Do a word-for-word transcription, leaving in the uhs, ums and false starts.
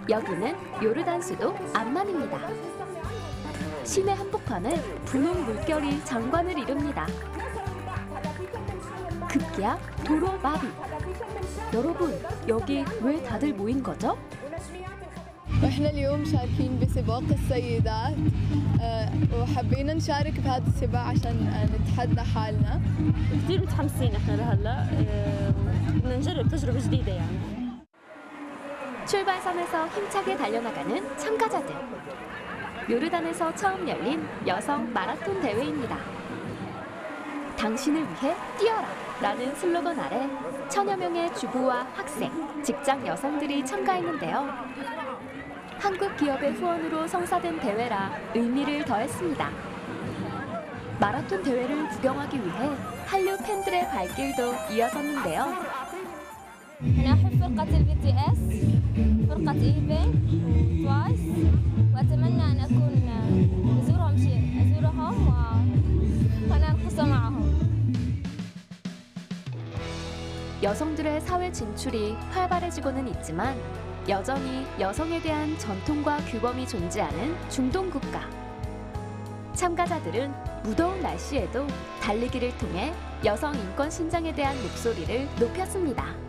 여기는 요르단 수도 암만입니다. 시내 한복판에 분홍 물결이 장관을 이룹니다. 급기야 도로 마비. 여러분, 여기 왜 다들 모인 거죠? احنا اليوم شاركين بسباق السيدات آه، وحبينا نشارك بهذا السباق عشان آه، نتحدى حالنا. كثير متحمسين احنا لهلا آه، بدنا نجرب تجربة جديدة يعني. 출발선에서 힘차게 달려나가는 참가자들. 요르단에서 처음 열린 여성 마라톤 대회입니다. 당신을 위해 뛰어라! 라는 슬로건 아래 천여 명의 주부와 학생, 직장 여성들이 참가했는데요. 한국 기업의 후원으로 성사된 대회라 의미를 더했습니다. 마라톤 대회를 구경하기 위해 한류 팬들의 발길도 이어졌는데요. أنا أحب فرقة البي تي إس، فرقة إيبي وتوايس، وأتمنى أن أكون أزورهم شيء أزورهم ونرقص معهم. 여성들의 사회 진출이 활발해지고는 있지만 여전히 여성에 대한 전통과 규범이 존재하는 중동 국가. 참가자들은 무더운 날씨에도 달리기를 통해 여성 인권 신장에 대한 목소리를 높였습니다.